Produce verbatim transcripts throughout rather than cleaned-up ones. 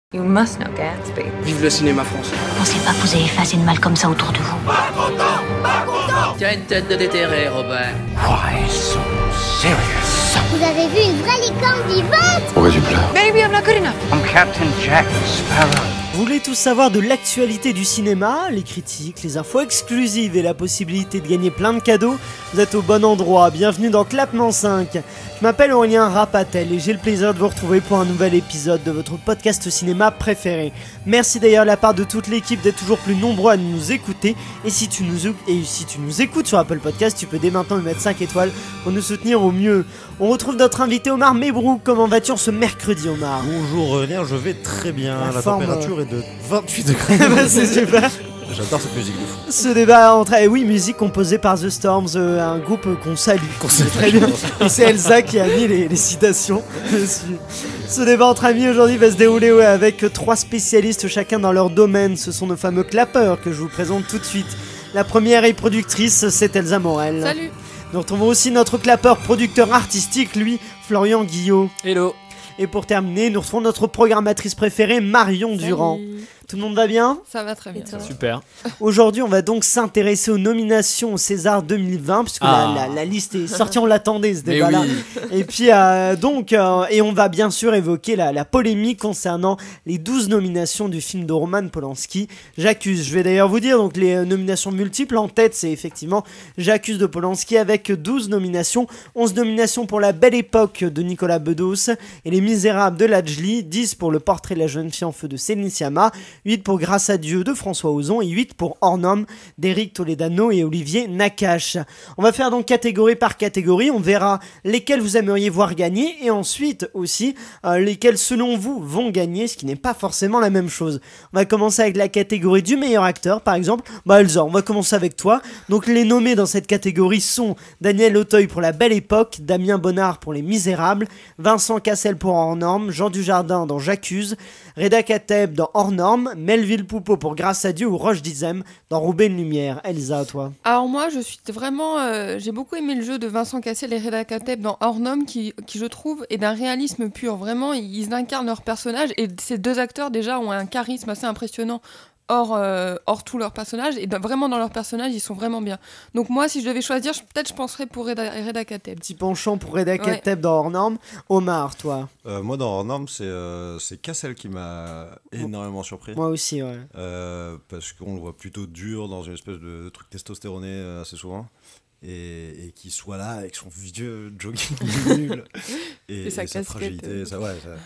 You must know Gatsby. Vive le cinéma français. Pensez pas que vous avez fait assez de mal comme ça autour de vous. Pas content, pas content. Tu as une tête de déterré, Robert. Why so serious? Vous avez vu une vraie licorne vivante? Pourquoi tu pleures? Maybe I'm not good enough. I'm Captain Jack Sparrow. Vous voulez tout savoir de l'actualité du cinéma, les critiques, les infos exclusives et la possibilité de gagner plein de cadeaux? Vous êtes au bon endroit, bienvenue dans Clapement cinq. Je m'appelle Aurélien Rapatel et j'ai le plaisir de vous retrouver pour un nouvel épisode de votre podcast cinéma préféré. Merci d'ailleurs à la part de toute l'équipe d'être toujours plus nombreux à nous écouter. Et si tu nous, et si tu nous écoutes sur Apple Podcast, tu peux dès maintenant nous mettre cinq étoiles pour nous soutenir au mieux. On retrouve notre invité Omar Mebrouk. Comment vas-tu en ce mercredi, Omar? Bonjour Aurélien, je vais très bien. La La, forme, température est de vingt-huit degrés. C'est super. J'adore cette musique de fou. Ce débat entre... Eh oui, musique composée par The Storms, euh, un groupe euh, qu'on salue. Qu'on salue. Très bien. Et c'est Elsa qui a mis les, les citations dessus. Ce débat entre amis aujourd'hui va se dérouler ouais, avec trois spécialistes chacun dans leur domaine. Ce sont nos fameux clappeurs que je vous présente tout de suite. La première est productrice, c'est Elsa Morel. Salut. Nous retrouvons aussi notre clappeur producteur artistique, lui, Florian Guillot. Hello. Et pour terminer, nous retrouvons notre programmatrice préférée, Marion Salut. Durand. Tout le monde va bien? Ça va très bien. Super. Aujourd'hui, on va donc s'intéresser aux nominations au César deux mille vingt, puisque Ah. la, la, la liste est sortie, on l'attendait ce Mais débat-là. oui. Et puis, euh, donc, euh, et on va bien sûr évoquer la, la polémique concernant les douze nominations du film de Roman Polanski, J'accuse. Je vais d'ailleurs vous dire, donc, les euh, nominations multiples. En tête, c'est effectivement J'accuse de Polanski avec douze nominations. onze nominations pour La Belle Époque de Nicolas Bedos et Les Misérables de Lajli, dix pour Le Portrait de la jeune fille en feu de Céline Sciamma, huit pour Grâce à Dieu de François Ozon et huit pour Hors Normes d'Éric Toledano et Olivier Nakache. On va faire donc catégorie par catégorie, on verra lesquels vous aimeriez voir gagner et ensuite aussi euh, lesquels selon vous vont gagner, ce qui n'est pas forcément la même chose. On va commencer avec la catégorie du meilleur acteur par exemple. Bah Elsa, on va commencer avec toi. Donc les nommés dans cette catégorie sont Daniel Auteuil pour La Belle Époque, Damien Bonnard pour Les Misérables, Vincent Cassel pour Hors Normes, Jean Dujardin dans J'accuse, Reda Kateb dans Hors Normes, Melville Poupeau pour Grâce à Dieu ou Roche Dizem dans Roubaix une lumière. Elsa, toi? Alors moi, je suis vraiment... euh, j'ai beaucoup aimé le jeu de Vincent Cassel et Reda Kateb dans Hors Normes qui, qui, je trouve, est d'un réalisme pur. Vraiment, ils, ils incarnent leur personnage et ces deux acteurs, déjà, ont un charisme assez impressionnant. Hors, euh, hors tous leurs personnages, et dans, vraiment dans leurs personnages, ils sont vraiment bien. Donc moi, si je devais choisir, je, peut-être je penserais pour Reda, Reda Kateb. Petit penchant pour Reda Ouais. Kateb dans Hors Normes. Omar, toi? Euh, moi, dans Hors Normes, c'est euh, c'est Cassel qui m'a énormément surpris. Moi aussi, ouais. Euh, parce qu'on le voit plutôt dur dans une espèce de, de truc testostéroné euh, assez souvent. Et, et qu'il soit là avec son vieux jogging nul et, Et sa et sa casquette. fragilité. Ça, ouais, ça,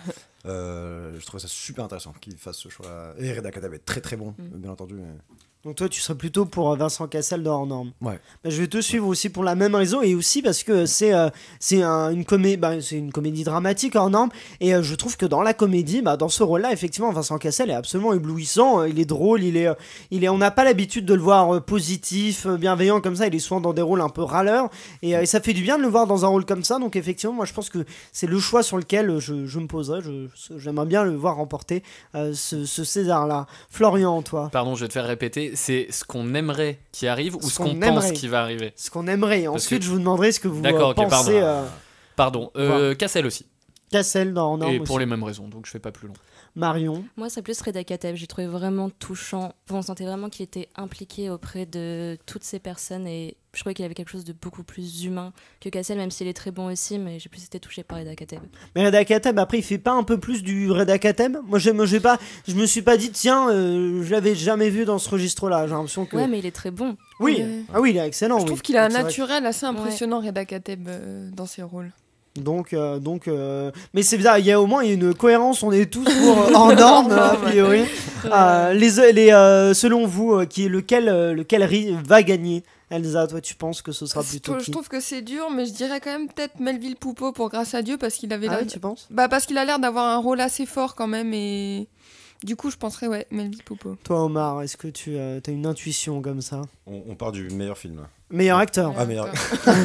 euh, je trouve ça super intéressant qu'il fasse ce choix. Et Reda Kateb est très très bon, Mm. bien entendu. mais- Donc toi, tu serais plutôt pour euh, Vincent Cassel dans Hors Normes. Ouais. Bah, je vais te suivre aussi pour la même raison et aussi parce que c'est euh, c'est un, une, comé bah, c'est une comédie dramatique Hors Normes et euh, je trouve que dans la comédie, bah, dans ce rôle-là, effectivement, Vincent Cassel est absolument éblouissant. Euh, il est drôle, il est, euh, il est, on n'a pas l'habitude de le voir euh, positif, euh, bienveillant comme ça. Il est souvent dans des rôles un peu râleurs et, euh, et ça fait du bien de le voir dans un rôle comme ça. Donc effectivement, moi je pense que c'est le choix sur lequel euh, je, je me poserais. Je, j'aimerais bien le voir remporter euh, ce, ce César-là. Florian, toi? Pardon, je vais te faire répéter. C'est ce qu'on aimerait qui arrive ou Ce ce qu'on qu'on pense aimerait. qui va arriver? Ce qu'on aimerait. Parce Ensuite, que- je vous demanderai ce que vous D'accord, euh, ok, pensez. pardon. euh, Pardon. Euh, Cassel aussi. Cassel dans Hors Normes Et pour aussi. les mêmes raisons, donc je fais pas plus long. Marion. Moi, c'est plus Reda Kateb. J'ai trouvé vraiment touchant. Enfin, on sentait vraiment qu'il était impliqué auprès de toutes ces personnes et je trouvais qu'il avait quelque chose de beaucoup plus humain que Cassel, même s'il est très bon aussi, mais j'ai plus été touchée par Reda Kateb. Mais Reda Kateb, après, il fait pas un peu plus du Reda Kateb? Moi, j'ai, moi, j'ai pas, je me suis pas dit, tiens, euh, je l'avais jamais vu dans ce registre-là. J'ai l'impression que. Ouais, mais il est très bon. Oui, Ouais. ah oui, il est excellent. Je oui. trouve qu'il a un C'est vrai. naturel assez impressionnant, Reda Kateb, euh, dans ses rôles. Donc, euh, donc, euh, mais c'est bizarre. Il y a au moins une cohérence. On est tous pour euh, Hors Normes a priori. Euh, les, les, euh, selon vous, euh, qui est lequel, euh, lequel ri- va gagner? Elsa, toi, tu penses que ce sera plutôt Je qui? trouve que c'est dur, mais je dirais quand même peut-être Melville Poupeau pour Grâce à Dieu, parce qu'il avait Ah l'air- ouais, tu penses? bah, parce qu'il a l'air d'avoir un rôle assez fort quand même, et du coup, je penserais, ouais, Melville Poupeau. Toi, Omar, est-ce que tu as une intuition comme ça? On, on part du meilleur film. là. Meilleur acteur. Ah, meilleur.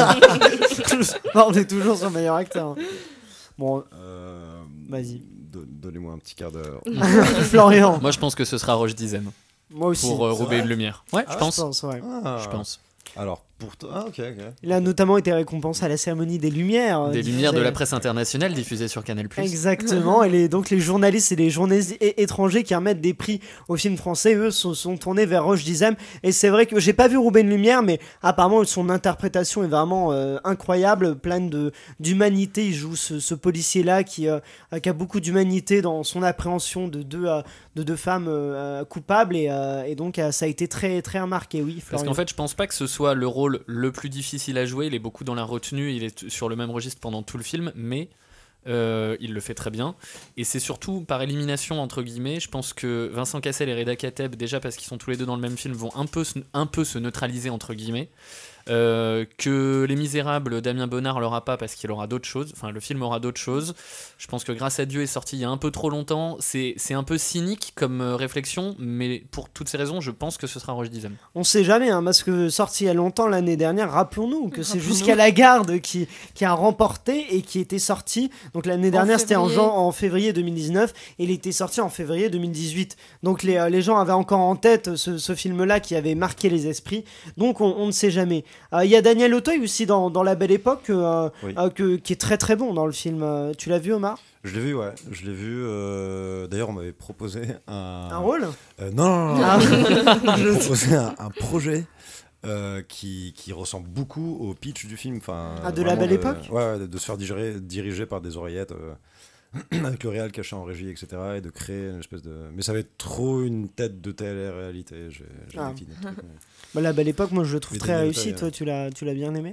On est toujours sur meilleur acteur. Bon, Euh, Vas-y. do- Donnez-moi un petit quart d'heure. Florian. Moi, je pense que ce sera Roche Dizem Moi aussi. pour euh, C'est Roubaix vrai une lumière. Ouais, Ah, je pense. Je pense, ouais. Ah. Je pense. Alors, Pourtant, ah, ok, ok. Il a notamment été récompensé à la cérémonie des Lumières. Des diffusée... Lumières de la presse internationale diffusées sur Canal plus. Exactement, et les, donc les journalistes et les journalistes é- étrangers qui remettent des prix aux films français, eux, sont, sont tournés vers Roche Dizem. Et c'est vrai que j'ai pas vu Roubaix une Lumière, mais apparemment son interprétation est vraiment euh, incroyable, pleine de, d'humanité. Il joue ce, ce policier-là qui, euh, qui a beaucoup d'humanité dans son appréhension de deux, euh, de deux femmes euh, coupables, et, euh, et donc euh, ça a été très, très remarqué, oui. Parce qu'en fait, je pense pas que ce soit le rôle le plus difficile à jouer. Il est beaucoup dans la retenue, il est sur le même registre pendant tout le film, mais euh, il le fait très bien. Et c'est surtout par élimination, entre guillemets. Je pense que Vincent Cassel et Reda Kateb, déjà parce qu'ils sont tous les deux dans le même film, vont un peu, un peu se neutraliser, entre guillemets. Euh, que Les Misérables, Damien Bonnard l'aura pas parce qu'il aura d'autres choses, enfin le film aura d'autres choses. Je pense que Grâce à Dieu est sorti il y a un peu trop longtemps. C'est, c'est un peu cynique comme euh, réflexion, mais pour toutes ces raisons, je pense que ce sera Roche Dizem. On sait jamais, hein, parce que sorti il y a longtemps l'année dernière, rappelons-nous que c'est Rappelons-nous. Jusqu'à la garde qui, qui a remporté et qui était sorti. Donc l'année dernière, c'était en, février. jan- en février deux mille dix-neuf et il était sorti en février deux mille dix-huit. Donc les, euh, les gens avaient encore en tête ce, ce film-là qui avait marqué les esprits. Donc on, on ne sait jamais. Euh, Il y a Daniel Auteuil aussi dans, dans La Belle Époque, euh, Oui. euh, que, qui est très très bon dans le film. Euh, tu l'as vu, Omar? Je l'ai vu, ouais. Je l'ai vu. euh, D'ailleurs, on m'avait proposé un. Un rôle? Euh, non, non, non. Ah. On m'avait proposé un, un projet euh, qui, qui ressemble beaucoup au pitch du film. Enfin, Ah, de La vraiment Belle de- Époque? Ouais, ouais, de, de se faire diriger, diriger par des oreillettes euh, avec le réal caché en régie, et cetera. Et de créer une espèce de. Mais ça avait trop une tête de télé-réalité. J'ai j'ai Ah. décliné le truc, mais- Bah, La Belle Époque, moi je le trouve Mais très Daniel réussi. Auteuil, Toi, tu l'as, tu l'as bien aimé?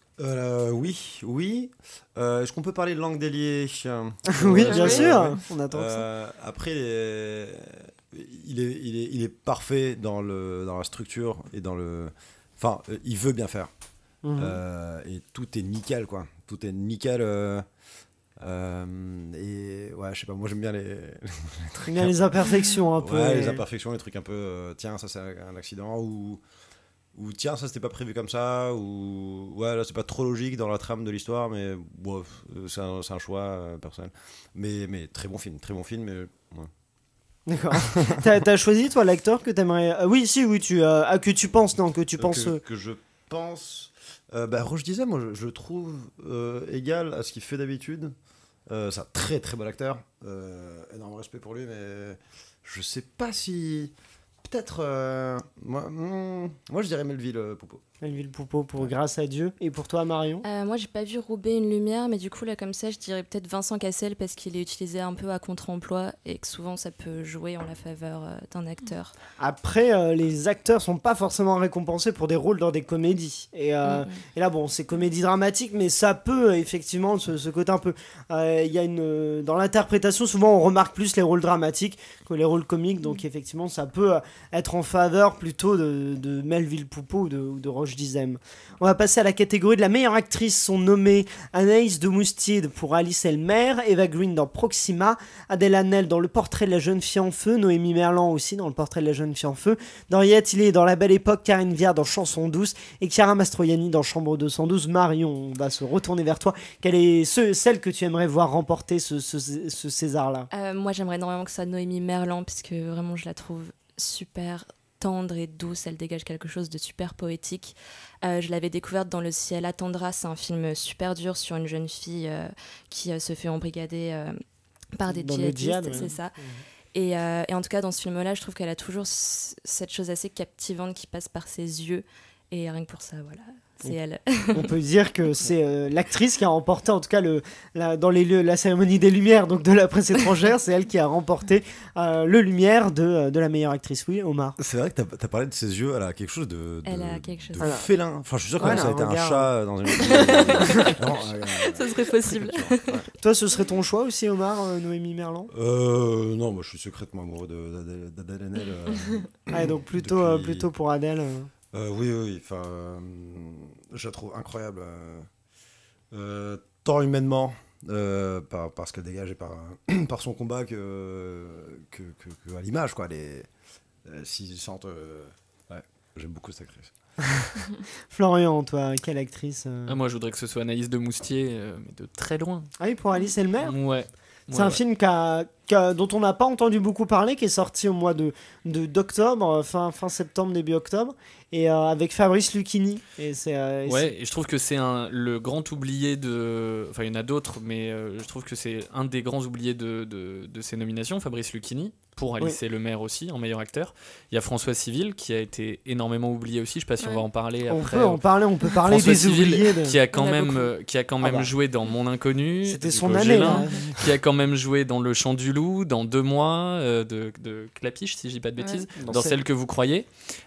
Euh, oui, oui. Euh, Est-ce qu'on peut parler de langue déliée? Oui, Euh, bien ouais, sûr. ouais. On attend que ça. Euh, après, il est, il, est, il, est, il est parfait dans, le, dans la structure et dans le. Enfin, euh, il veut bien faire. Mhm. Euh, et tout est nickel, quoi. Tout est nickel. euh, euh, et ouais, je sais pas, moi j'aime bien les. les trucs Il y a un les peu- imperfections un peu. Ouais, et- les imperfections, les trucs un peu. euh, tiens, ça c'est un accident. Ou. Ou tiens, ça c'était pas prévu comme ça. Ou. Ouais, là c'est pas trop logique dans la trame de l'histoire, mais. Bon, euh, c'est un, c'est un choix euh, personnel. Mais, mais très bon film, très bon film. Mais, ouais. D'accord. t'as, t'as choisi toi l'acteur que t'aimerais. Euh, oui, si, oui, tu. Euh, ah, que tu penses, non, que tu Euh, penses. que, euh, que je pense. Euh, bah, Roche Dizem, moi je, je le trouve euh, égal à ce qu'il fait d'habitude. Euh, c'est un très très bon acteur. Euh, énorme respect pour lui, mais je sais pas si. Peut-être. euh, moi, hmm, moi je dirais Melville euh, Poupeau. Melville Poupeau pour Grâce à Dieu. Et pour toi, Marion? Euh, moi, j'ai pas vu Roubaix une lumière, mais du coup, là, comme ça, je dirais peut-être Vincent Cassel parce qu'il est utilisé un peu à contre-emploi et que souvent, ça peut jouer en la faveur euh, d'un acteur. Après, euh, les acteurs sont pas forcément récompensés pour des rôles dans des comédies. Et, euh, Mhm. et là, bon, c'est comédie dramatique, mais ça peut euh, effectivement ce, ce côté un peu. euh, Il y a une euh, dans l'interprétation, souvent on remarque plus les rôles dramatiques que les rôles comiques. Donc effectivement, ça peut euh, être en faveur plutôt de, de Melville Poupeau ou de, ou de Roche Dizem. On va passer à la catégorie de la meilleure actrice. Sont nommées Anaïs de Moustide pour Alice Elmer, Eva Green dans Proxima, Adèle Haenel dans Le Portrait de la jeune fille en feu, Noémie Merlan aussi dans Le Portrait de la jeune fille en feu, Henriette Tillet dans La Belle Époque, Karine Viard dans Chanson douce et Chiara Mastroianni dans Chambre deux cent douze. Marion, on va se retourner vers toi. Quelle est ce, celle que tu aimerais voir remporter ce, ce, ce César-là? Euh, moi, j'aimerais énormément que ça soit Noémie Merlan, puisque vraiment, je la trouve super tendre et douce. Elle dégage quelque chose de super poétique. Euh, je l'avais découverte dans Le ciel attendra. C'est un film super dur sur une jeune fille euh, qui euh, se fait embrigader euh, par des Dans le djihadistes, djihad, ouais. c'est ça. Et, euh, et en tout cas, dans ce film-là, je trouve qu'elle a toujours c- cette chose assez captivante qui passe par ses yeux. Et rien que pour ça, voilà, c'est Oui. elle. On peut dire que c'est euh, l'actrice qui a remporté, en tout cas le, la, dans les lieux, la cérémonie des Lumières, donc de la presse étrangère, c'est elle qui a remporté euh, le Lumière de, de la meilleure actrice. Oui, Omar. C'est vrai que t'as as parlé de ses yeux, elle a quelque chose de, de, Elle a quelque chose. de Voilà. félin. Enfin, je suis sûr que Voilà, ça a été un regarde. chat dans une. Non, euh, Ça serait possible. ouais. Toi, ce serait ton choix aussi, Omar, euh, Noémie Merlan? Euh, non, moi je suis secrètement amoureux de- d'Adèle d'Adèle Haenel. euh, Ouais, donc plutôt, euh, depuis- plutôt pour Adèle. euh. Euh, oui, oui, oui. Enfin, euh, je la trouve incroyable. euh, euh, tant humainement, euh, par, par ce qu'elle dégage et par, par son combat que, que, que, que à l'image, quoi. Les, euh, s'ils sentent. euh, ouais, j'aime beaucoup cette actrice. Florian, toi, quelle actrice euh Ah, moi, je voudrais que ce soit Anaïs de Moustier, euh, mais de très loin. Ah oui, pour Alice Elmer. Ouais. C'est Ouais, un ouais. film qu'a- qu'a- dont on n'a pas entendu beaucoup parler, qui est sorti au mois de de- d'octobre, fin, fin septembre, début octobre, et euh, avec Fabrice Lucchini. Et c'est, euh, et Ouais, et je trouve que c'est un, le grand oublié de. Enfin, il y en a d'autres, mais euh, je trouve que c'est un des grands oubliés de, de, de ces nominations, Fabrice Lucchini, pour Alice Oui. et le maire aussi, en meilleur acteur. Il y a François Civil, qui a été énormément oublié aussi. Je sais pas si on va en parler on après. peut en parler, on peut parler François des Civil, oubliés. de- qui a quand Il y en a même, beaucoup. euh, qui a quand Ah même bah. joué dans Mon Inconnu. C'était de son Hugo année, Gélin, hein. qui a quand même joué dans Le Chant du Loup, dans Deux mois euh, de, de Clapiche, si je dis pas de bêtises, Ouais. dans, Dans Celle Celle- que vous croyez.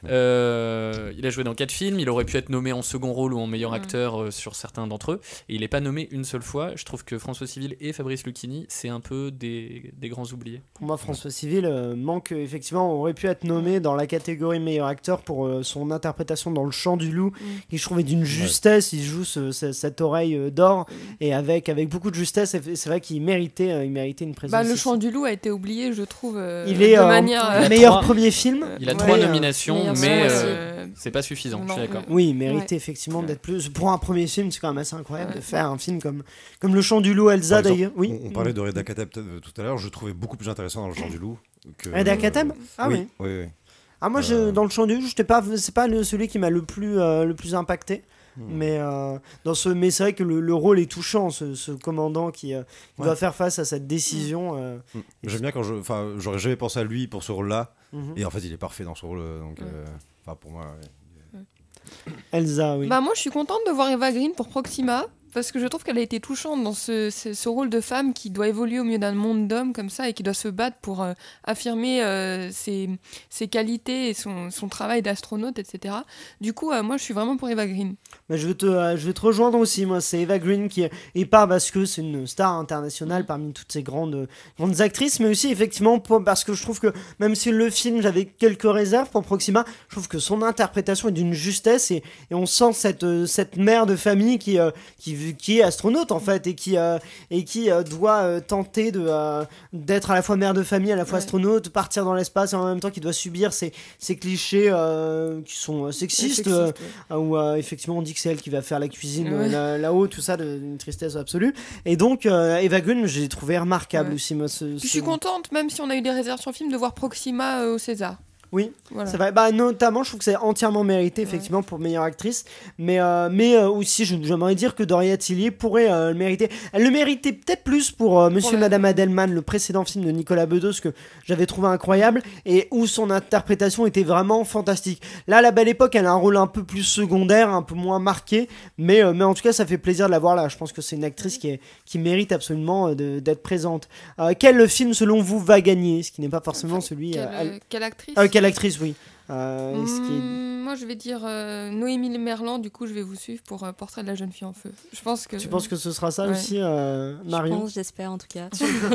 Euh, il a joué dans quatre films, il aurait pu être nommé en second rôle ou en meilleur Mm. acteur euh, sur certains d'entre eux, et il n'est pas nommé une seule fois. Je trouve que François Civil et Fabrice Lucchini, c'est un peu des, des grands oubliés. Pour moi, François Civil euh, manque, euh, effectivement, aurait pu être nommé dans la catégorie meilleur acteur pour euh, son interprétation dans Le Chant du Loup, qui je trouvais d'une justesse. Il joue ce- ce- cette oreille euh, d'or, et avec, avec beaucoup de justesse. Et c'est vrai qu'il méritait, euh, il méritait une présence. Bah, le ici. Chant du Loup a été oublié, je trouve, euh, Il est de euh, manière. euh, meilleur trois- premier film. Il a Ouais, trois euh, nominations, meilleur mais son euh, c'est pas suffisant, je suis Non, d'accord. Oui, il méritait Ouais. effectivement Ouais. d'être plus. Pour un premier film, c'est quand même assez incroyable Ouais. de faire un film comme, comme Le Chant du Loup, Elsa Par exemple, d'ailleurs. Oui. On, on parlait de Reda Kateb euh, tout à l'heure, je le trouvais beaucoup plus intéressant dans Le Chant du Loup. Que, Reda Kateb Ah oui. oui. oui, oui. Ah moi, je, Euh. dans Le Chant du Loup, j'étais pas, c'est pas le- celui qui m'a le plus, euh, le plus impacté. Hmm. Mais, euh, dans ce, mais c'est vrai que le, le rôle est touchant, ce, ce commandant qui, euh, qui Ouais. doit faire face à cette décision. euh, Mm. J'aime bien quand je. Enfin, j'aurais jamais pensé à lui pour ce rôle-là. Mhm. Et en fait, il est parfait dans ce rôle. euh, Donc, euh, enfin, pour moi. ouais. Elsa, oui. Bah, moi, je suis contente de voir Eva Green pour Proxima. Parce que je trouve qu'elle a été touchante dans ce, ce, ce rôle de femme qui doit évoluer au milieu d'un monde d'hommes comme ça et qui doit se battre pour euh, affirmer euh, ses, ses qualités et son, son travail d'astronaute, et cetera. Du coup, euh, moi, je suis vraiment pour Eva Green. Bah, je, vais te, euh, je vais te rejoindre aussi, moi, c'est Eva Green qui et pas parce que c'est une star internationale parmi toutes ces grandes, grandes actrices, mais aussi effectivement pour- parce que je trouve que même si le film, j'avais quelques réserves pour Proxima, je trouve que son interprétation est d'une justesse et, et on sent cette, euh, cette mère de famille qui, euh, qui, qui est astronaute en fait et qui, euh, et qui euh, doit euh, tenter de, euh, d'être à la fois mère de famille, à la fois Ouais. astronaute, partir dans l'espace et en même temps qui doit subir ces, ces clichés euh, qui sont euh, sexistes. euh, Sexiste, ouais. ah, où euh, effectivement on dit que c'est elle qui va faire la cuisine Ouais. euh, là- là-haut, tout ça, de- d'une tristesse absolue. Et donc euh, Eva Green, j'ai trouvé remarquable Ouais. aussi. Moi, ce, Puis ce- je suis contente, même si on a eu des réserves sur le film, de voir Proxima euh, au César. Oui, Voilà. c'est vrai. Bah, notamment, je trouve que c'est entièrement mérité, effectivement, pour meilleure actrice. Mais, euh, mais euh, aussi, je- j'aimerais dire que Doria Tillier pourrait euh, le mériter. Elle le méritait peut-être plus pour euh, Monsieur Pour et la- Madame Adelman, le précédent film de Nicolas Bedos, que j'avais trouvé incroyable et où son interprétation était vraiment fantastique. Là, La Belle Époque, elle a un rôle un peu plus secondaire, un peu moins marqué. Mais, euh, mais en tout cas, ça fait plaisir de la voir là. Je pense que c'est une actrice qui, est, qui mérite absolument euh, de- d'être présente. Euh, quel film, selon vous, va gagner? Ce qui n'est pas forcément celui. Quelle, euh, elle- euh, quelle actrice euh, quelle actrice, oui. Euh, ce qui est- Hmm, Moi, je vais dire euh, Noémie Merlan, du coup, je vais vous suivre pour euh, Portrait de la jeune fille en feu. Je pense que... Tu penses que ce sera ça Ouais. aussi, euh, Je Marion? pense, j'espère en tout cas.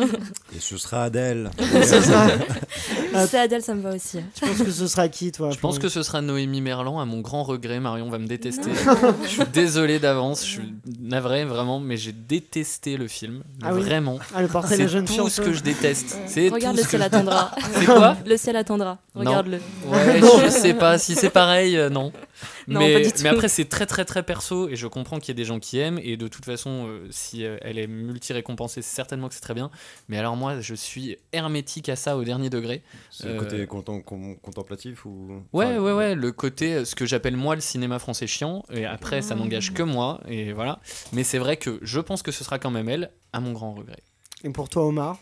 Et ce sera Adèle. Ce sera- C'est Adèle, ça me va aussi. Tu penses que ce sera qui, toi? Je pense pour- que ce sera Noémie Merlan, à mon grand regret. Marion va me détester. Je suis désolé d'avance, je suis navré vraiment, mais j'ai détesté le film. Ah oui. Vraiment. Ah, le portrait de la C'est jeune fille en tout ce feu. que je déteste. C'est Regarde tout Le ce ciel que je- attendra. C'est quoi? Le ciel attendra. Non. Regarde-le. Ouais, je sais pas si c'est pareil, euh, non. Non, mais, pas du tout. mais après, c'est très très très perso et je comprends qu'il y ait des gens qui aiment. Et de toute façon, euh, si euh, elle est multi-récompensée, c'est certainement que c'est très bien. Mais alors, moi, je suis hermétique à ça au dernier degré. C'est le Euh, côté contem- com- contemplatif ou. Ouais, Enfin, ouais, ouais, le côté, euh, ce que j'appelle moi le cinéma français chiant, et après ça n'engage que moi, et voilà. Mais c'est vrai que je pense que ce sera quand même elle, à mon grand regret. Et pour toi, Omar?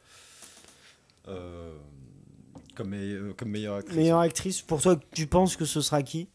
euh, comme, me- euh, comme meilleure actrice. Meilleure actrice, pour toi, tu penses que ce sera qui?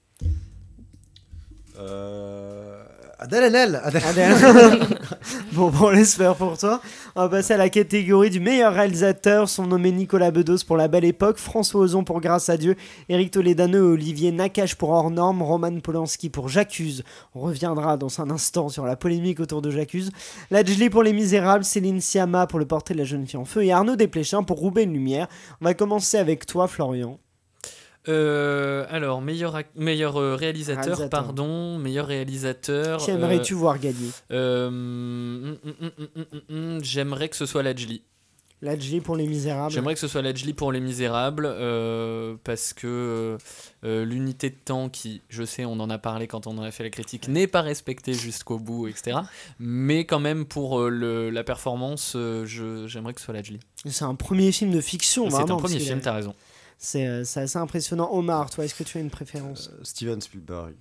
Euh, Adèle Haenel. Adèle. Adèle. Bon, bon, on l'espère pour toi. On va passer à la catégorie du meilleur réalisateur. Sont nommés Nicolas Bedos pour La Belle Époque, François Ozon pour Grâce à Dieu, Éric Toledano et Olivier Nakache pour Hors Normes, Roman Polanski pour J'accuse. On reviendra dans un instant sur la polémique autour de J'accuse. Lajli pour Les Misérables, Céline Sciamma pour Le Portrait de la jeune fille en feu et Arnaud Desplechin pour Roubaix une lumière. On va commencer avec toi, Florian. Euh, alors, meilleur, ac- meilleur euh, réalisateur, Réalisateur. pardon, meilleur réalisateur. Qui aimerais-tu voir gagner? euh, hum, hum, hum, hum, hum, hum, hum, J'aimerais que ce soit Lajli. Ladjli pour Les Misérables. J'aimerais que ce soit Ladjli pour Les Misérables, euh, parce que euh, l'unité de temps qui, je sais, on en a parlé quand on en a fait la critique, n'est pas respectée jusqu'au bout, et cetera. Mais quand même, pour euh, le, la performance, euh, je, j'aimerais que ce soit Ladjli. C'est un premier film de fiction, C'est vraiment. un premier parce film, qu'il t'as a- raison. C'est euh, c'est assez impressionnant. Omar, toi, est-ce que tu as une préférence? Euh, Steven Spielberg.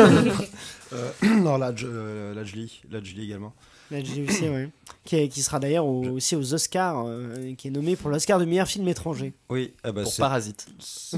euh, non, Ladj- euh, Ladjli, Ladjli également. Ladjli aussi, oui. Qui, est- qui sera d'ailleurs au- aussi aux Oscars, euh, qui est nommé pour l'Oscar du meilleur film étranger. Oui, ah bah Pour c'est Parasite. c'est-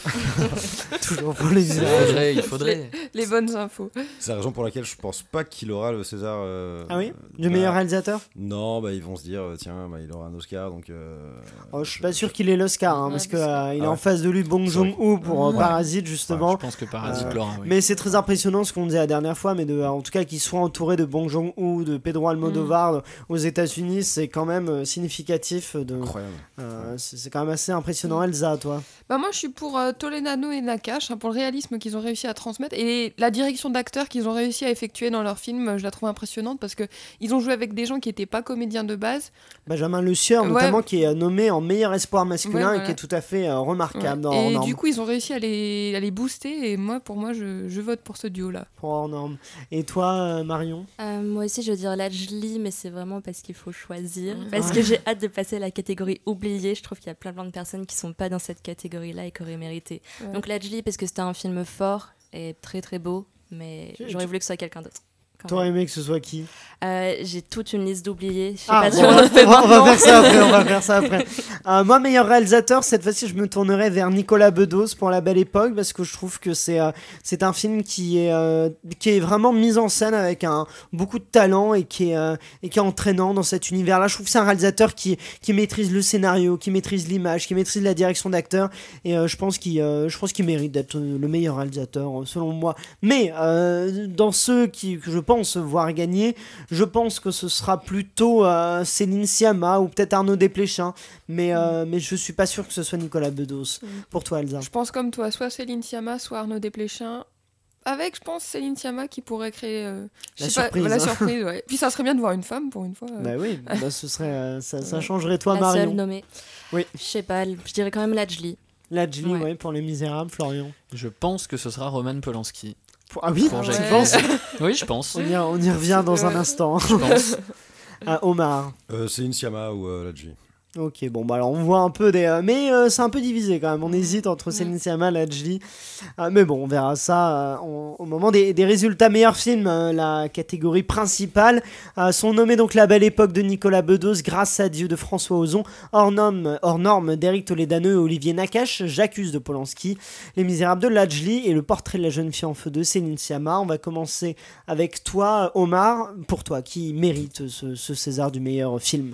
Toujours pour Les Il Misérables. faudrait, il faudrait. Les bonnes infos. c'est la raison pour laquelle je pense pas qu'il aura le César. euh, Ah oui, du bah, meilleur réalisateur. Non, bah ils vont se dire euh, tiens, bah, il aura un Oscar donc. euh, Oh, je suis pas sûr qu'il ait l'Oscar, hein, Ouais, parce que parce que- euh, il est Ah en ouais. face de lui Bong C'est vrai. Joon-ho pour euh, Ouais. Parasite Ouais, justement. je pense que Parasite Euh, l'aura, oui. Mais c'est très impressionnant ce qu'on disait la dernière fois, mais de, en tout cas qu'il soit entouré de Bong Joon-ho, de Pedro Almodovar aux États-Unis, c'est quand même euh, significatif. De, Incroyable. euh, c'est c'est quand même assez impressionnant. Elsa, toi? Bah moi je suis pour euh, Toledano et Nakash, hein, pour le réalisme qu'ils ont réussi à transmettre et la direction d'acteurs qu'ils ont réussi à effectuer dans leur film, euh, je la trouve impressionnante parce que ils ont joué avec des gens qui n'étaient pas comédiens de base. Benjamin Le Sieur, Ouais. notamment, qui est euh, nommé en meilleur espoir masculin Ouais, et voilà. qui est tout à fait euh, remarquable dans et Hors Norme. du coup ils ont réussi à les, à les booster et moi pour moi je, je vote pour ce duo là. Pour Hors Norme. Et toi, euh, Marion? Euh, moi aussi, je veux dire Ladjli, mais c'est vraiment parce qu'il faut choisir. Ouais. Parce que j'ai hâte de passer la catégorie oubliée. Je trouve qu'il y a plein, plein de personnes qui sont pas dans cette catégorie-là et qui auraient mérité. Ouais. Donc Ladjli, parce que c'était un film fort et très, très beau, mais Tu- j'aurais tu- voulu que ce soit quelqu'un d'autre. quand T'aurais même. aimé que ce soit qui? Euh, j'ai toute une liste d'oubliés. Je sais Ah, pas bon, si on on, le fait va, on va maintenant. faire ça après, on va faire ça après. Euh, moi, meilleur réalisateur, cette fois-ci, je me tournerai vers Nicolas Bedos pour La Belle Époque, parce que je trouve que c'est euh, c'est un film qui est, euh, qui est vraiment mis en scène avec un, beaucoup de talent et qui est, euh, et qui est entraînant dans cet univers-là. Je trouve que c'est un réalisateur qui, qui maîtrise le scénario, qui maîtrise l'image, qui maîtrise la direction d'acteur, et euh, je pense qu'il euh, je pense qu'il mérite d'être euh, le meilleur réalisateur, euh, selon moi. Mais euh, dans ceux qui, que je pense voir gagner, je pense que ce sera plutôt euh, Céline Sciamma ou peut-être Arnaud Desplechin, mais, euh, mais je suis pas sûr que ce soit Nicolas Bedos. Mm. Pour toi, Elsa. Je pense comme toi, soit Céline Sciamma, soit Arnaud Desplechin. Avec, je pense, Céline Sciamma qui pourrait créer euh, je La sais pas, surprise, la hein. surprise. Ouais. Puis ça serait bien de voir une femme pour une fois. euh. Bah oui, bah ce serait, euh, ça, ça changerait toi, La Marion. seule nommée. Oui. Je sais pas, je dirais quand même Ladjli. Ladjli, Ouais. ouais, pour Les Misérables, Florian. Je pense que ce sera Roman Polanski. Pour- Ah oui, Pour tu Jacques. penses? Oui, je pense. on, y, on y revient dans un instant. Je pense. Ah, Omar. Euh, c'est une Siama ou euh, Ladji. Ok, bon, bah alors on voit un peu des. euh, mais euh, c'est un peu divisé quand même. On hésite entre Céline Sciamma et Ladjli. Euh, mais bon, on verra ça euh, on- au moment des, des résultats meilleurs films. euh, la catégorie principale euh, sont nommés donc La Belle Époque de Nicolas Bedos, Grâce à Dieu de François Ozon, Hors Norme, Hors Norme d'Éric Toledano et Olivier Nakache, J'accuse de Polanski, Les Misérables de Ladjli et Le Portrait de la jeune fille en feu de Céline Sciamma. On va commencer avec toi, Omar. Pour toi, qui mérite ce, ce César du meilleur film?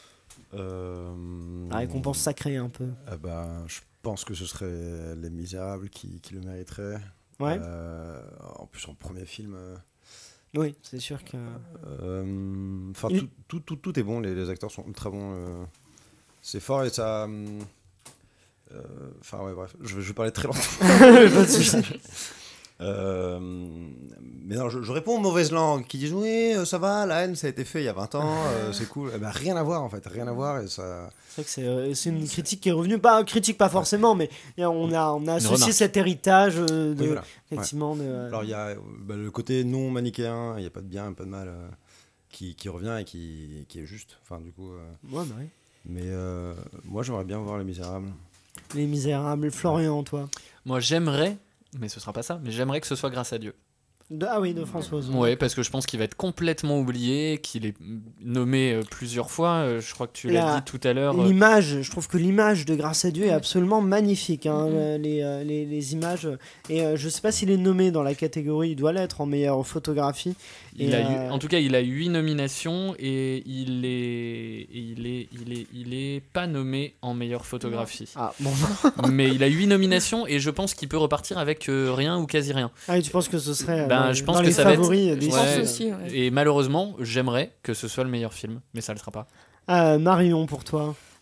Euh, La récompense sacrée un peu. eh ben, je pense que ce serait Les Misérables qui, qui le mériteraient. Ouais. Euh, en plus, en premier film. euh, Oui, c'est sûr que. euh, Enfin, Il- tout, tout, tout, tout est bon. Les, les acteurs sont ultra bons. euh, c'est fort et ça. hum, euh, Enfin, ouais, bref. Je, vais- je vais parler très longtemps. Pas de souci. Euh, mais non, je, je réponds aux mauvaises langues qui disent oui, euh, ça va, la haine, ça a été fait il y a vingt ans, euh, c'est cool. Eh ben, rien à voir en fait, rien à voir et ça. C'est vrai que c'est, euh, c'est une critique qui est revenue, pas une critique pas forcément, mais y a- on a, on a associé remarque. cet héritage euh, de, Oui, voilà. effectivement, de, Alors il y a euh, bah, le côté non manichéen, il n'y a pas de bien, pas de mal, euh, qui, qui revient et qui, qui est juste. Enfin, du coup. euh, ouais, bah oui. mais euh, moi, j'aimerais bien voir Les Misérables. Les Misérables. Florian, toi. Moi, j'aimerais, mais ce sera pas ça, mais j'aimerais que ce soit Grâce à Dieu. De- ah oui, de François Ozon. Ouais, parce que je pense qu'il va être complètement oublié, qu'il est nommé euh, plusieurs fois. euh, je crois que tu l'as La- dit tout à l'heure. euh, L'image, je trouve que l'image de Grâce à Dieu est absolument magnifique. Hein, les, euh, les, les images. Et euh, je sais pas s'il est nommé dans la catégorie, il doit l'être en meilleure photographie. Il Et, a eu, euh, en tout cas, il a eu huit nominations et il est, et il est, il est, il est pas nommé en meilleure photographie. Ah, bon. Mais il a huit nominations et je pense qu'il peut repartir avec euh, rien ou quasi rien. Ah, et tu penses que ce serait euh, Ben, dans, je pense dans que les ça va être- favoris des Ouais. Je pense films. aussi, ouais. Et malheureusement, j'aimerais que ce soit le meilleur film, mais ça le sera pas. Ah, Marion, pour toi.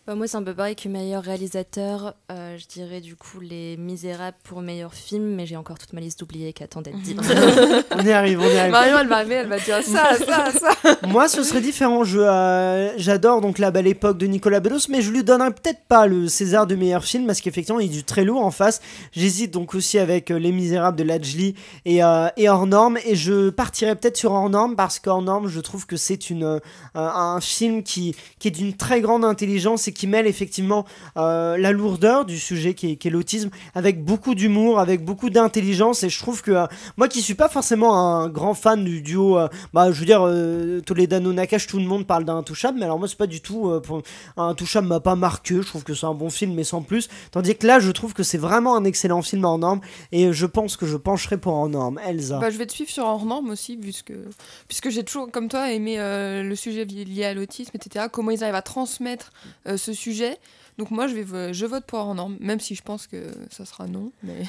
Bah, moi, c'est un peu pareil que meilleur réalisateur. Euh, je dirais du coup Les Misérables pour meilleur film, mais j'ai encore toute ma liste d'oubliés qui attend d'être dite. On y arrive, on y arrive. Marion, elle va arriver, elle va dire ça, ça, ça. Moi, ce serait différent. Je, euh, j'adore donc La Belle Époque de Nicolas Bedos, mais je lui donnerais peut-être pas le César du meilleur film parce qu'effectivement, il est du très lourd en face. J'hésite donc aussi avec euh, Les Misérables de Lajli et, euh, et Hors Norme, et je partirais peut-être sur Hors Norme parce qu'Hors Norme, je trouve que c'est une, euh, un film qui, qui est d'une très grande intelligence et qui mêle effectivement euh, la lourdeur du sujet qui est, qui est l'autisme avec beaucoup d'humour, avec beaucoup d'intelligence, et je trouve que euh, moi qui suis pas forcément un grand fan du duo, euh, bah je veux dire euh, Toledano Nakache, tout le monde parle d'Intouchable, mais alors moi c'est pas du tout euh, pour... Intouchable m'a pas marqué, je trouve que c'est un bon film mais sans plus, tandis que là je trouve que c'est vraiment un excellent film hors norme, et je pense que je pencherai pour hors norme. Elsa? Bah, je vais te suivre sur hors norme aussi, puisque, puisque j'ai toujours, comme toi, aimé euh, le sujet lié à l'autisme, et cetera. Comment ils arrivent à transmettre euh, ce sujet. Donc moi, je, vais, je vote pour hors norme, même si je pense que ça sera non. Mais...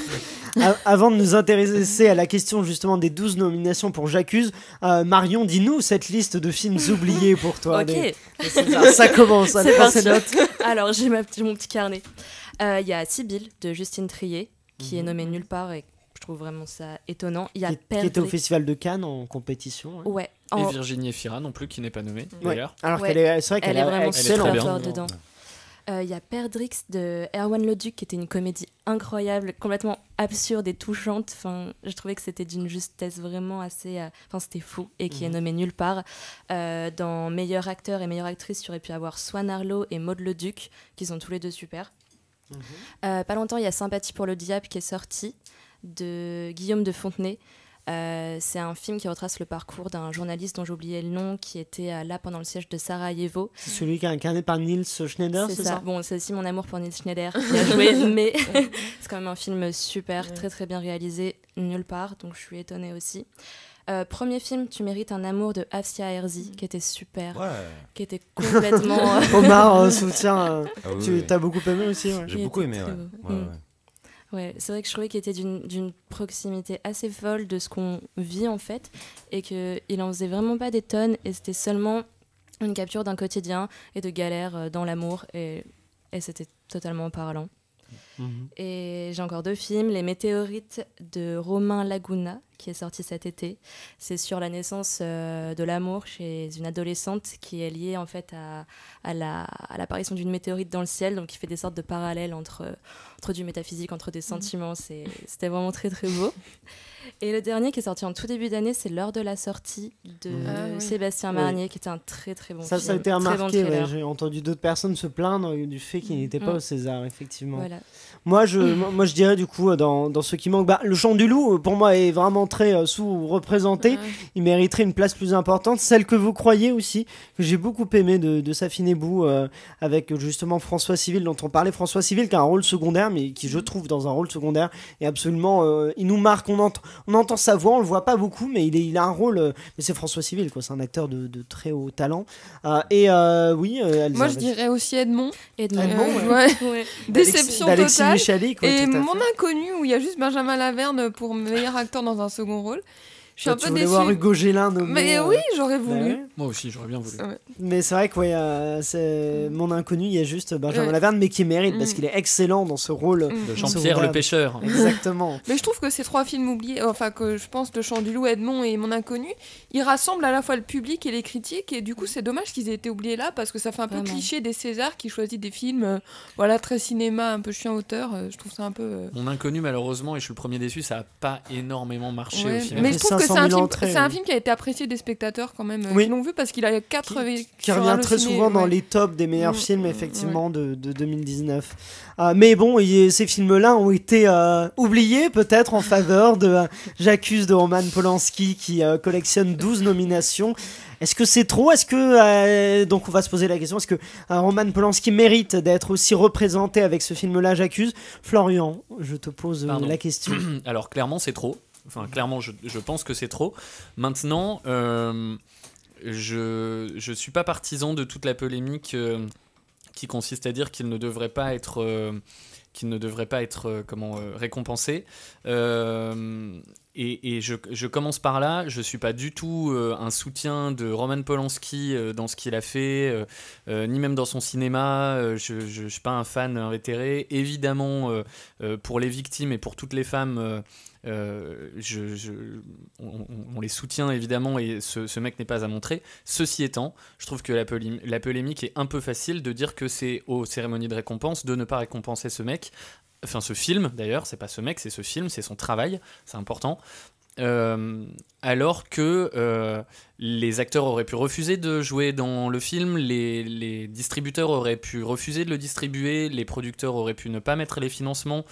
Avant de nous intéresser à la question justement des douze nominations pour J'accuse, euh, Marion, dis-nous cette liste de films oubliés pour toi. Ok. Des... Ça, ça commence, c'est prend ses parti. notes. Alors, j'ai, ma, j'ai mon petit carnet. Il euh, y a Sibylle de Justine Triet, qui mmh. est nommée nulle part et je trouve vraiment ça étonnant. Il y a qui, Perdrix, qui était au Festival de Cannes en compétition. Ouais. ouais Et en... Virginie Efira non plus, qui n'est pas nommée, ouais. d'ailleurs. Alors ouais. qu'elle est, c'est vrai qu'elle elle est vraiment excellente. super forte dedans. Il euh, y a Perdrix de Erwan Leduc, qui était une comédie incroyable, complètement absurde et touchante. Enfin, je trouvais que c'était d'une justesse vraiment assez... Enfin, euh... c'était fou, et qui mmh. est nommé nulle part. Euh, dans meilleur acteur et meilleure actrice, tu aurais pu avoir Swan Arlo et Maud Leduc, qui sont tous les deux super. Mmh. Euh, pas longtemps, il y a Sympathie pour le diable qui est sorti, de Guillaume de Fontenay. Euh, c'est un film qui retrace le parcours d'un journaliste dont j'ai oublié le nom, qui était euh, là pendant le siège de Sarajevo. C'est celui qui est incarné par Nils Schneider, c'est, c'est ça, ça Bon, c'est aussi mon amour pour Nils Schneider qui a joué, mais c'est quand même un film super, ouais. très très bien réalisé, nulle part, donc je suis étonnée aussi. Euh, premier film, Tu mérites un amour de Afsia Herzi, qui était super, ouais. qui était complètement... Omar euh, soutient, euh, ah, oui, tu oui. t'as beaucoup aimé aussi, ouais. J'ai beaucoup aimé, ouais. Ouais, mm. ouais. Ouais, c'est vrai que je trouvais qu'il était d'une, d'une proximité assez folle de ce qu'on vit en fait, et qu'il en faisait vraiment pas des tonnes, et c'était seulement une capture d'un quotidien et de galères dans l'amour, et, et c'était totalement parlant. Mmh. Et j'ai encore deux films, Les Météorites de Romain Laguna, qui est sorti cet été. C'est sur la naissance euh, de l'amour chez une adolescente qui est liée en fait à, à, la, à l'apparition d'une météorite dans le ciel, donc qui fait des sortes de parallèles entre, entre du métaphysique, entre des sentiments. C'est, c'était vraiment très très beau. Et le dernier qui est sorti en tout début d'année, c'est L'heure de la sortie de ah, oui. Sébastien Marnier, oui. qui était un très très bon ça, film. Ça a été remarqué, bon ouais, j'ai entendu d'autres personnes se plaindre du fait qu'il n'était pas mmh. au César, effectivement. Voilà. Moi, je, mmh. moi, je dirais du coup, dans, dans ce qui manque, bah, Le Chant du Loup, pour moi, est vraiment très euh, sous-représenté. Ouais. Il mériterait une place plus importante. Celle que vous croyez aussi, que j'ai beaucoup aimé de, de Safine Ebou, euh, avec justement François Civil, dont on parlait. François Civil, qui a un rôle secondaire, mais qui, je trouve, dans un rôle secondaire, est absolument... Euh, il nous marque, on entend, on entend sa voix, on le voit pas beaucoup, mais il, est, il a un rôle... Euh, mais c'est François Civil, quoi. C'est un acteur de, de très haut talent. Euh, et euh, oui, euh, moi, je dirais aussi Edmond. Edmond, Edmond ouais. ouais. ouais. Déception d'Alexis totale. Michalik, ouais, et Mon Inconnu, où il y a juste Benjamin Laverne pour meilleur acteur dans un second rôle. Je suis Toi, un peu tu voulais déçue. voir Hugo Gélin nommé, mais euh... oui, j'aurais voulu. Bah ouais. Moi aussi, j'aurais bien voulu. Ouais. Mais c'est vrai que ouais, euh, c'est... Mon Inconnu, il y a juste Benjamin ouais. Laverne, mais qui mérite, mmh. parce qu'il est excellent dans ce rôle. Mmh. De Jean-Pierre le pêcheur. Exactement. Mais je trouve que ces trois films oubliés, enfin que je pense Le Chant du Loup, Edmond et Mon Inconnu, ils rassemblent à la fois le public et les critiques, et du coup c'est dommage qu'ils aient été oubliés là, parce que ça fait un peu Vraiment. cliché des Césars qui choisissent des films, euh, voilà, très cinéma, un peu chien auteur, euh, je trouve ça un peu... Euh... Mon Inconnu, malheureusement, et je suis le premier déçu, ça a pas énormément marché ouais, au final. Mais je trouve que c'est un, film, entrées, c'est un film qui a été apprécié des spectateurs quand même, oui. qui l'ont vu, parce qu'il a quatre... Qui, qui revient très souvent ouais. dans les tops des meilleurs mmh, films, effectivement, ouais. de, de deux mille dix-neuf. Euh, mais bon, y, ces films-là ont été euh, oubliés, peut-être, en faveur de euh, J'accuse de Roman Polanski, qui euh, collectionne douze nominations. Est-ce que c'est trop ? Est-ce que euh, donc on va se poser la question, est-ce que euh, Roman Polanski mérite d'être aussi représenté avec ce film-là, J'accuse ? Florian, je te pose euh, la question. Alors clairement, c'est trop. Enfin, clairement, je, je pense que c'est trop. Maintenant, euh, je je suis pas partisan de toute la polémique euh, qui consiste à dire qu'il ne devrait pas être euh, qu'il ne devrait pas être euh, comment euh, récompensé. Euh, Et, et je, je commence par là, je suis pas du tout euh, un soutien de Roman Polanski euh, dans ce qu'il a fait, euh, euh, ni même dans son cinéma, euh, je, je, je suis pas un fan invétéré. Évidemment, euh, euh, pour les victimes et pour toutes les femmes, euh, euh, je, je, on, on les soutient évidemment et ce, ce mec n'est pas à montrer. Ceci étant, je trouve que la, polém- la polémique est un peu facile de dire que c'est aux cérémonies de récompense de ne pas récompenser ce mec. Enfin, ce film, d'ailleurs, c'est pas ce mec, c'est ce film, c'est son travail, c'est important. Euh, alors que euh, les acteurs auraient pu refuser de jouer dans le film, les, les distributeurs auraient pu refuser de le distribuer, les producteurs auraient pu ne pas mettre les financements.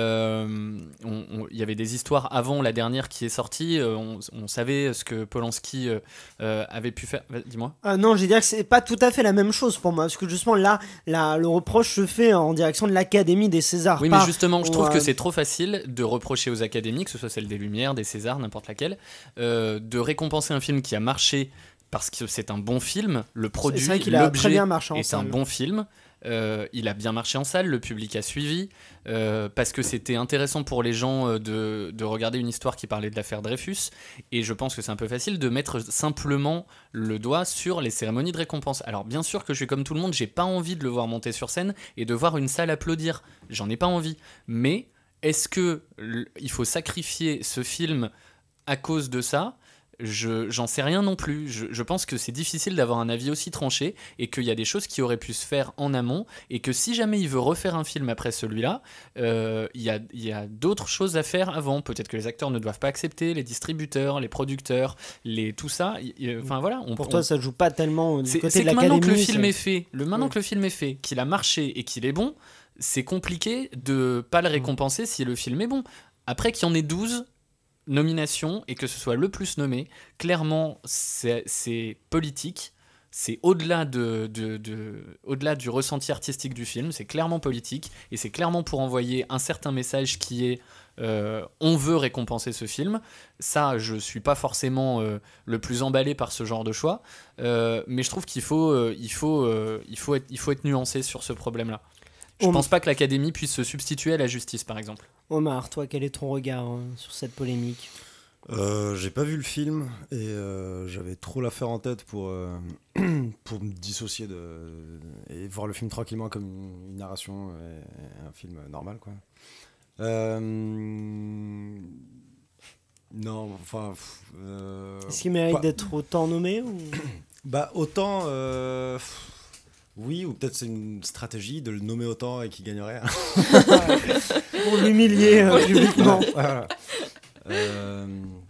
Euh, on, on, il y avait des histoires avant la dernière qui est sortie, euh, on, on savait ce que Polanski euh, euh, avait pu faire. Dis-moi. Euh, non, je vais dire que c'est pas tout à fait la même chose pour moi, parce que justement là, là le reproche se fait en direction de l'Académie des Césars. Oui, pas, mais justement, je trouve euh... que c'est trop facile de reprocher aux académies, que ce soit celle des Lumières, des Césars, n'importe laquelle, euh, de récompenser un film qui a marché parce que c'est un bon film, le produit, c'est vrai qu'il a très l'objet bien marché en est salle. un bon film. Euh, il a bien marché en salle, le public a suivi, euh, parce que c'était intéressant pour les gens euh, de, de regarder une histoire qui parlait de l'affaire Dreyfus, et je pense que c'est un peu facile de mettre simplement le doigt sur les cérémonies de récompense. Alors bien sûr que je suis comme tout le monde, j'ai pas envie de le voir monter sur scène et de voir une salle applaudir, j'en ai pas envie, mais est-ce que l- il faut sacrifier ce film à cause de ça ? Je, j'en sais rien non plus. Je, je pense que c'est difficile d'avoir un avis aussi tranché et qu'il y a des choses qui auraient pu se faire en amont et que si jamais il veut refaire un film après celui-là, euh, il y a, il y a d'autres choses à faire avant. Peut-être que les acteurs ne doivent pas accepter, les distributeurs, les producteurs, les, tout ça. Enfin voilà. On, Pour on, toi, ça joue pas tellement du c'est, côté c'est de que l'Académie. maintenant que le film c'est... est fait, le, maintenant Oui. que le film est fait, qu'il a marché et qu'il est bon, c'est compliqué de pas le récompenser si le film est bon. Après qu'il y en ait douze nominations et que ce soit le plus nommé, clairement c'est, c'est politique, c'est au-delà, de, de, de, au-delà du ressenti artistique du film, c'est clairement politique et c'est clairement pour envoyer un certain message qui est euh, on veut récompenser ce film. Ça, je suis pas forcément euh, le plus emballé par ce genre de choix, euh, mais je trouve qu'il faut, euh, il faut, euh, il faut être, il faut être nuancé sur ce problème-là. Je Om- pense pas que l'Académie puisse se substituer à la justice, par exemple. Omar, toi, quel est ton regard hein, sur cette polémique ? Euh, j'ai pas vu le film et euh, j'avais trop l'affaire en tête pour, euh, pour me dissocier de, et voir le film tranquillement comme une, une narration et un film normal, quoi. Euh, non, enfin. Euh, Est-ce qu'il mérite pas- d'être autant nommé ou... Bah, autant. Euh, oui, ou peut-être c'est une stratégie de le nommer autant et qu'il gagne rien. Pour l'humilier euh, publiquement. Ouais, voilà. Euh,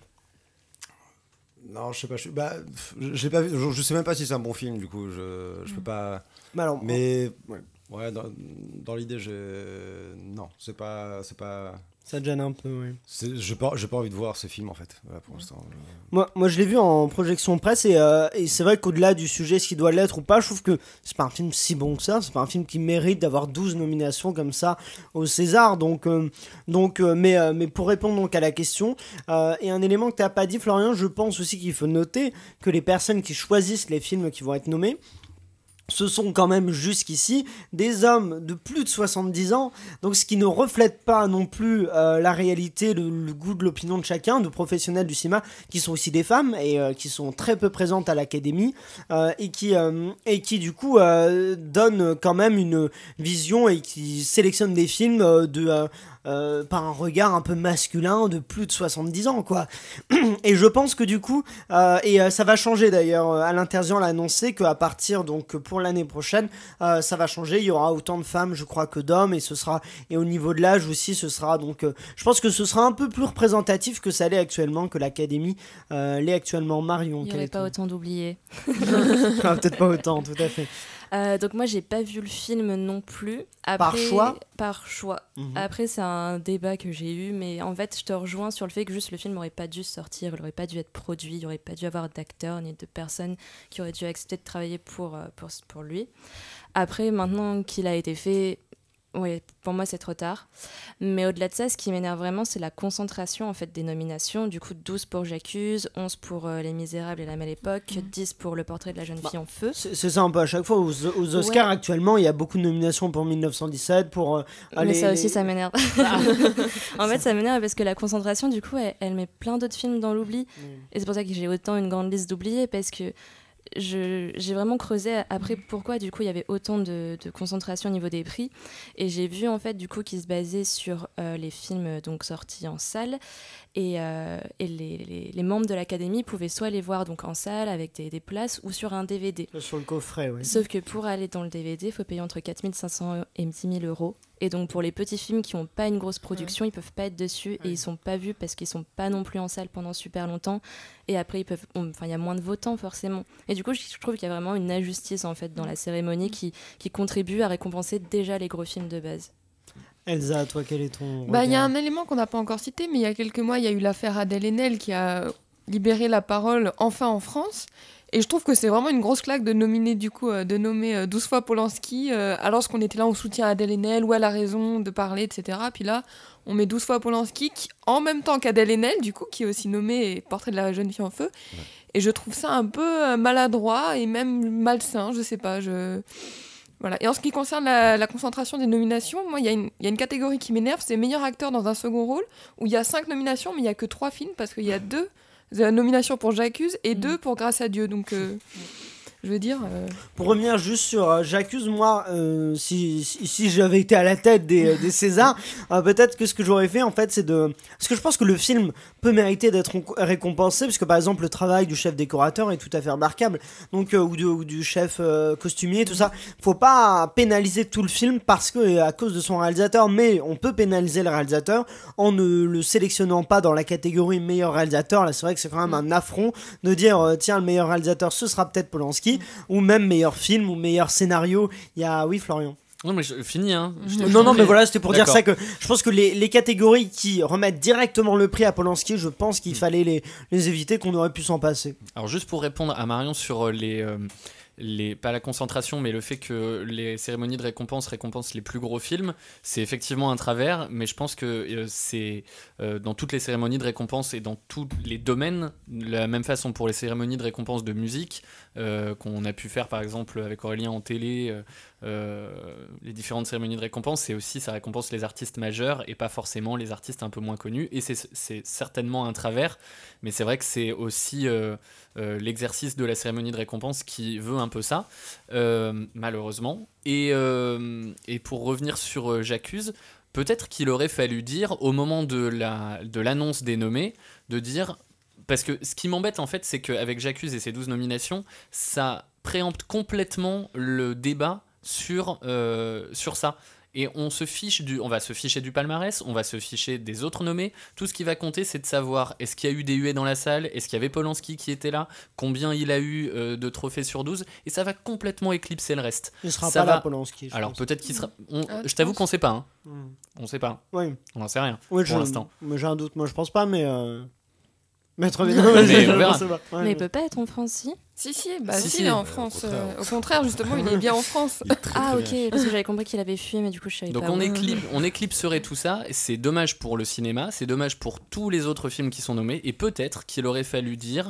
Non, je sais pas. Je, bah, j'ai pas vu. Je, je sais même pas si c'est un bon film. Du coup, je, je peux pas. Mais alors, Mais ouais, ouais, dans, dans l'idée, j'ai non, c'est pas, c'est pas. ça te gêne un peu, oui. C'est, j'ai pas, j'ai pas envie de voir ce film en fait. Voilà, pour l'instant. Je- Moi, moi, je l'ai vu en projection presse et, euh, et c'est vrai qu'au-delà du sujet, ce qui doit l'être ou pas, je trouve que c'est pas un film si bon que ça. C'est pas un film qui mérite d'avoir douze nominations comme ça au César. Donc, euh, donc, euh, mais, euh, mais pour répondre donc à la question, euh, et un élément que t'as pas dit, Florian, je pense aussi qu'il faut noter que les personnes qui choisissent les films qui vont être nommés, ce sont quand même jusqu'ici des hommes de plus de soixante-dix ans, donc ce qui ne reflète pas non plus euh, la réalité, le, le goût de l'opinion de chacun, de professionnels du cinéma, qui sont aussi des femmes et euh, qui sont très peu présentes à l'Académie, euh, et, qui, euh, et qui du coup euh, donnent quand même une vision et qui sélectionnent des films euh, de... Euh, Euh, par un regard un peu masculin de plus de soixante-dix ans, quoi. Et je pense que du coup, euh, et euh, ça va changer d'ailleurs, euh, Alain Terzian l'a annoncé qu'à partir, donc pour l'année prochaine, euh, ça va changer, il y aura autant de femmes, je crois, que d'hommes, et ce sera, et au niveau de l'âge aussi, ce sera donc, euh, je pense que ce sera un peu plus représentatif que ça l'est actuellement, que l'Académie euh, l'est actuellement. Marion, Il n'y quel aurait est pas ton- autant d'oubliés. Ah, peut-être pas autant, tout à fait. Euh, donc moi j'ai pas vu le film non plus. Après, Par choix Par choix. Mhm. Après c'est un débat que j'ai eu, mais en fait je te rejoins sur le fait que juste le film n'aurait pas dû sortir, il n'aurait pas dû être produit, il n'aurait pas dû avoir d'acteurs ni de personnes qui auraient dû accepter de travailler pour, euh, pour, pour lui. Après maintenant qu'il a été fait, Oui, pour moi c'est trop tard. Mais au-delà de ça, ce qui m'énerve vraiment, c'est la concentration en fait des nominations. Du coup, douze pour J'accuse, onze pour euh, Les Misérables et La Belle Époque, mmh. dix pour Le Portrait de la jeune bah, fille en feu. C'est, c'est ça un peu à chaque fois. Aux, aux Oscars ouais. actuellement, il y a beaucoup de nominations pour mille neuf cent dix-sept, pour... Euh, Mais les, ça les... aussi, ça m'énerve. En fait, ça m'énerve parce que la concentration, du coup, elle, elle met plein d'autres films dans l'oubli. Mmh. Et c'est pour ça que j'ai autant une grande liste d'oubliés, parce que Je, j'ai vraiment creusé après pourquoi du coup il y avait autant de, de concentration au niveau des prix, et j'ai vu en fait du coup qu'ils se basaient sur euh, les films donc sortis en salle, et, euh, et les, les, les membres de l'académie pouvaient soit les voir donc en salle avec des, des places ou sur un D V D. Sur le coffret, oui. Sauf que pour aller dans le D V D, il faut payer entre quatre mille cinq cents et dix mille euros. Et donc pour les petits films qui n'ont pas une grosse production, ouais. ils peuvent pas être dessus, ouais. et ils sont pas vus parce qu'ils sont pas non plus en salle pendant super longtemps. Et après ils peuvent, enfin il y a moins de votants forcément. Et du coup je trouve qu'il y a vraiment une injustice en fait dans la cérémonie qui qui contribue à récompenser déjà les gros films de base. Elsa, toi quel est ton Bah il y a un élément qu'on n'a pas encore cité, mais il y a quelques mois il y a eu l'affaire Adèle Haenel qui a libéré la parole enfin en France. Et je trouve que c'est vraiment une grosse claque de nominer du coup, euh, de nommer euh, douze fois Polanski, euh, alors qu'on était là, on soutient Adèle Haenel, où elle a raison de parler, et cetera. Puis là, on met douze fois Polanski, qui, en même temps qu'Adèle Haenel, du coup, qui est aussi nommée Portrait de la jeune fille en feu. Ouais. Et je trouve ça un peu euh, maladroit et même malsain, je sais pas. Je... Voilà. Et en ce qui concerne la, la concentration des nominations, moi, il y, y a une catégorie qui m'énerve, c'est meilleur acteur dans un second rôle, où il y a cinq nominations, mais il n'y a que trois films, parce qu'il y a deux nominations pour J'accuse et mmh. deux pour Grâce à Dieu. Donc, euh, je veux dire... Euh... Pour revenir juste sur euh, J'accuse, moi, euh, si, si, si j'avais été à la tête des, des Césars, euh, peut-être que ce que j'aurais fait, en fait, c'est de... Parce que je pense que le film peut mériter d'être récompensé, parce que, par exemple, le travail du chef décorateur est tout à fait remarquable, donc, euh, ou, de, ou du chef euh, costumier, tout ça. Faut pas pénaliser tout le film parce que, à cause de son réalisateur, mais on peut pénaliser le réalisateur en ne le sélectionnant pas dans la catégorie meilleur réalisateur. Là, c'est vrai que c'est quand même un affront de dire, euh, tiens, le meilleur réalisateur, ce sera peut-être Polanski, ou même meilleur film ou meilleur scénario. Il y a oui Florian. Non mais je finis hein. Je non non mais voilà, c'était pour D'accord. dire ça, que je pense que les, les catégories qui remettent directement le prix à Polanski, je pense qu'il mmh. fallait les, les éviter, qu'on aurait pu s'en passer. Alors juste pour répondre à Marion sur les euh, les, pas la concentration, mais le fait que les cérémonies de récompense récompensent les plus gros films, c'est effectivement un travers, mais je pense que euh, c'est euh, dans toutes les cérémonies de récompense et dans tous les domaines, de la même façon pour les cérémonies de récompense de musique, euh, qu'on a pu faire par exemple avec Aurélien en télé, euh, euh, les différentes cérémonies de récompense, c'est aussi, ça récompense les artistes majeurs et pas forcément les artistes un peu moins connus, et c'est, c'est certainement un travers, mais c'est vrai que c'est aussi euh, euh, l'exercice de la cérémonie de récompense qui veut un peu ça, euh, malheureusement. Et, euh, et pour revenir sur euh, J'accuse, peut-être qu'il aurait fallu dire au moment de, la, de l'annonce des nommés, de dire... Parce que ce qui m'embête en fait, c'est qu'avec J'accuse et ses douze nominations, ça préempte complètement le débat sur, euh, sur ça. Et on se fiche du, on va se ficher du palmarès, on va se ficher des autres nommés. Tout ce qui va compter, c'est de savoir est-ce qu'il y a eu des huées dans la salle, est-ce qu'il y avait Polanski qui était là, combien il a eu euh, de trophées sur douze, et ça va complètement éclipser le reste. Il sera ça pas va... là, Polanski. Alors pense. peut-être qu'il sera. On... Ah, je t'avoue pense. qu'on sait pas. Hein. Mm. On sait pas. Oui. On n'en sait rien oui, pour je... l'instant. Mais j'ai un doute. Moi, je pense pas, mais. Euh... Maître mais on verra. Ouais, mais il peut pas être en France, si Si, si, bah si, si, si. il est en France. Au contraire, euh, au contraire justement, il est bien en France. Très, ah, très ok, bien. Parce que j'avais compris qu'il avait fui, mais du coup, je savais Donc pas. Donc on, éclipse, on éclipserait tout ça, c'est dommage pour le cinéma, c'est dommage pour tous les autres films qui sont nommés, et peut-être qu'il aurait fallu dire,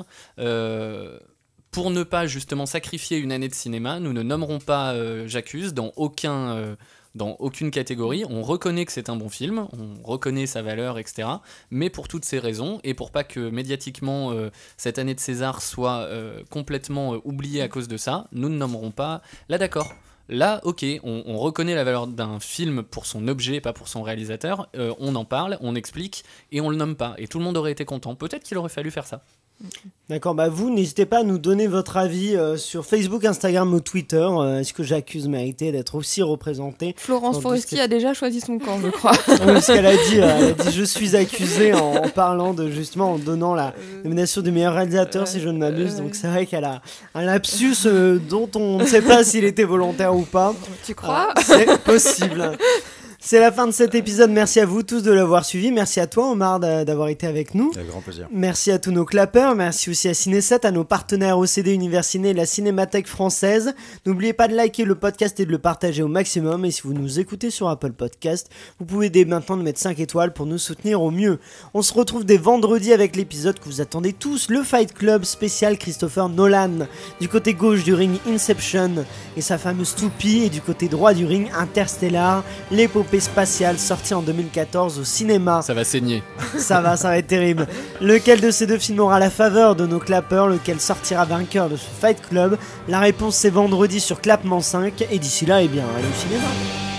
euh, pour ne pas justement sacrifier une année de cinéma, nous ne nommerons pas euh, J'accuse dans aucun... Euh, dans aucune catégorie, on reconnaît que c'est un bon film, on reconnaît sa valeur, et cetera. Mais pour toutes ces raisons, et pour pas que médiatiquement euh, cette année de César soit euh, complètement euh, oubliée à cause de ça, nous ne nommerons pas. Là d'accord, là ok, on, on reconnaît la valeur d'un film pour son objet, pas pour son réalisateur, euh, on en parle, on explique, et on le nomme pas. Et tout le monde aurait été content. Peut-être qu'il aurait fallu faire ça. D'accord, bah vous, n'hésitez pas à nous donner votre avis euh, sur Facebook, Instagram ou Twitter. Euh, est-ce que J'accuse méritait d'être aussi représenté? Florence Foresti a déjà choisi son camp, je crois. Oui, ce qu'elle a dit, euh, elle a dit je suis accusée en, en parlant de, justement, en donnant la nomination du meilleur réalisateur, euh, si je ne m'abuse. Euh, Donc c'est vrai qu'elle a un lapsus euh, dont on ne sait pas s'il était volontaire ou pas. Tu crois? euh, C'est possible. C'est la fin de cet épisode. Merci à vous tous de l'avoir suivi. Merci à toi, Omar, d'avoir été avec nous. Avec grand plaisir. Merci à tous nos clappeurs. Merci aussi à Ciné sept, à nos partenaires O C D Univers Ciné et la Cinémathèque française. N'oubliez pas de liker le podcast et de le partager au maximum. Et si vous nous écoutez sur Apple Podcast, vous pouvez dès maintenant nous mettre cinq étoiles pour nous soutenir au mieux. On se retrouve dès vendredi avec l'épisode que vous attendez tous, le Fight Club spécial Christopher Nolan. Du côté gauche du ring, Inception et sa fameuse toupie, et du côté droit du ring, Interstellar, l'épopée spatiale sortie en deux mille quatorze au cinéma. Ça va saigner. Ça va, ça va être terrible. Lequel de ces deux films aura la faveur de nos clappeurs? Lequel sortira vainqueur de ce Fight Club? La réponse c'est vendredi sur Clapement cinq, et d'ici là, eh bien, allez au cinéma.